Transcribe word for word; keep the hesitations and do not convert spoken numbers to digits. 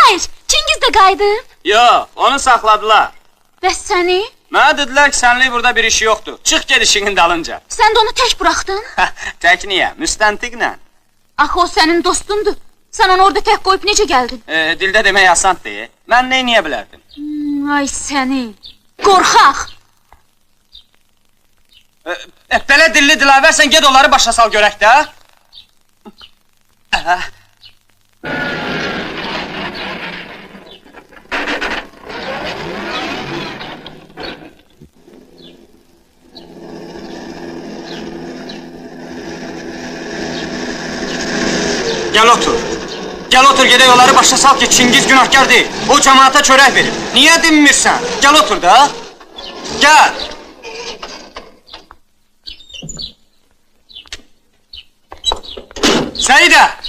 Hayır, Çingiz də qayıdıb. Yox, onu saxladılar. Bəs səni? Mənə dedilər ki, sənlik burada bir işi yoxdur. Çıx ged işinin dalınca. Sən də onu tək buraxdın? Tək niyə? Müstəntiqlə. Axı o sənin dostundur. Sən onu orada tək qoyub necə gəldin? E, dildə demək asan deyil. Mən neyniyə bilərdim? Hmm, ay səni. Qorxaq. E, e, belə dilli dilavər, sən ged onları başa sal görək də. Ə. Gəl otur. Gəl otur, gedək onları başa sal ki, Çingiz günahkar deyil. O cəmaata çörək verir. Niyə dinmirsən? Gəl otur da. Gəl. Səidə!